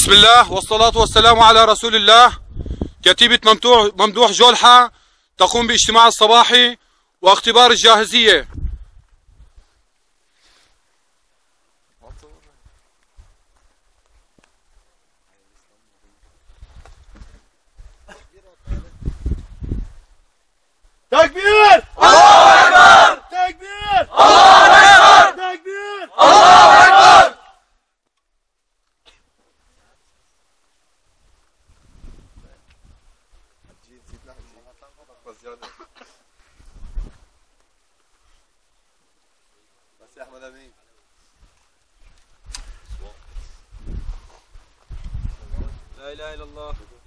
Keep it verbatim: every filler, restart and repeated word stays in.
بسم الله والصلاة والسلام على رسول الله. كتيبة ممدوح ممدوح جولحة تقوم باجتماع الصباحي واختبار الجاهزية. تكبير! الله أكبر! تكبير! الله أكبر! تكبير! الله أكبر! بس يا أحمد أمين. لا إله إلا الله.